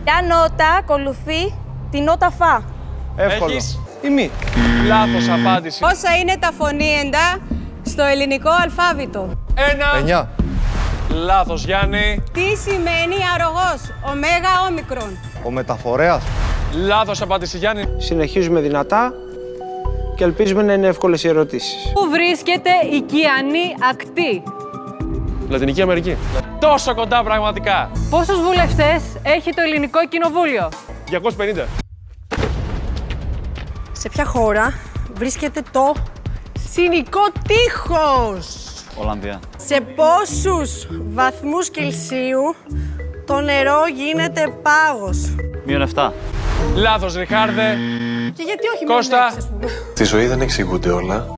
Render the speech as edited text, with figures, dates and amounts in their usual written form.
Ποια νότα ακολουθεί τη νότα φα? Εύκολο. Έχεις Ή μη. λάθος απάντηση. Πόσα είναι τα φωνήεντα στο ελληνικό αλφάβητο? 1. 9. Λάθος, Γιάννη. Τι σημαίνει αρρωγός, ωμέγα όμικρον? Ο μεταφορέας. Λάθος απάντηση, Γιάννη. Συνεχίζουμε δυνατά και ελπίζουμε να είναι εύκολες οι ερωτήσεις. Πού βρίσκεται η Κιανή ακτή? Λατινική Αμερική. Τόσο κοντά πραγματικά. Πόσους βουλευτές έχει το ελληνικό κοινοβούλιο? 250. Σε ποια χώρα βρίσκεται το Συνικό τείχος? Ολλανδία. Σε πόσους βαθμούς Κελσίου το νερό γίνεται πάγος? -7. Λάθος, Ριχάρδε. Και γιατί όχι Κώστα. μόνο 6, ας πούμε. Στη ζωή δεν εξηγούνται όλα.